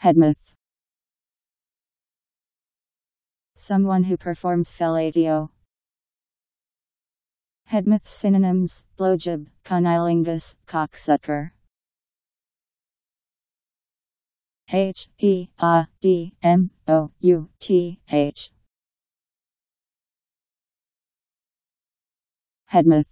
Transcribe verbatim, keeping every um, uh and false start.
Headmouth. Someone who performs fellatio. Headmouth synonyms: blowjob, cunnilingus, cocksucker. H E A D M O U T H. Headmouth.